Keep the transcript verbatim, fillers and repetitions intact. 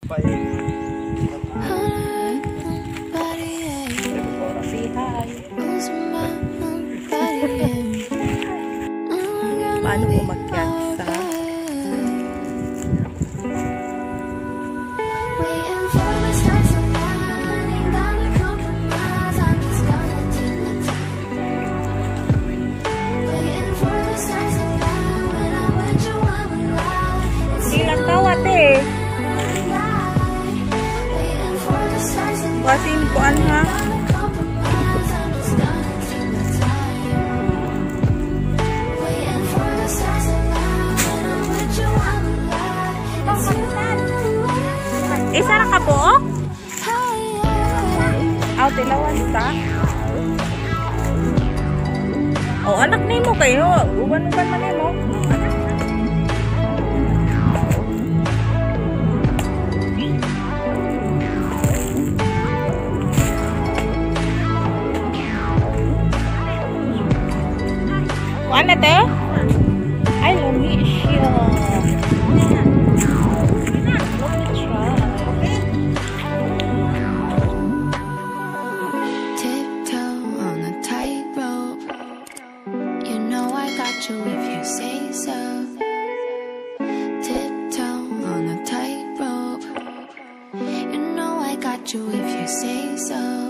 pa eh. Paano umakyat sa ilang tawat eh. Basin kuan ha. Isa na ka po? Aw, tilawan ta. Oh, anak ni mo kayo. Uban-uban man ni mo. Ano te? Ay, lumi siya. If you say so, tiptoe on a tightrope. You know I got you if you say so.